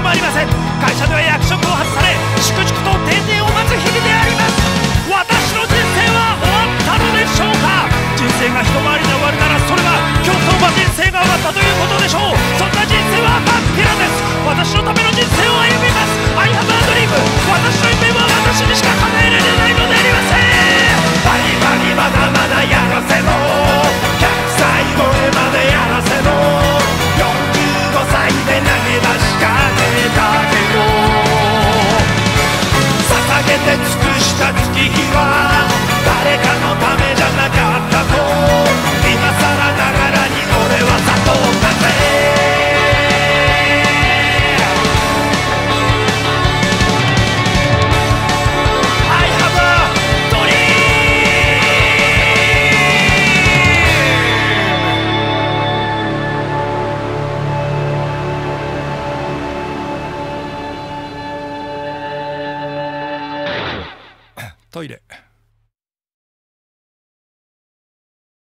ありません。会社では役職を外され粛々と定年を待つ日々であります。私の人生は終わったのでしょうか。人生が一回りで終わるならそれは競走馬人生が終わったということでしょう。そんな人生は真っ平です。私のための人生を歩みます。 I have a dream。 私の夢は私にしか叶えられないのでありません。バリバリまだまだやらせろ、100歳超えまでやらせろ、45歳で投げ出しかけたけど捧げて尽くした月日は誰かのためじゃなかったと今更ながらに俺は悟ったぜ。トイレ。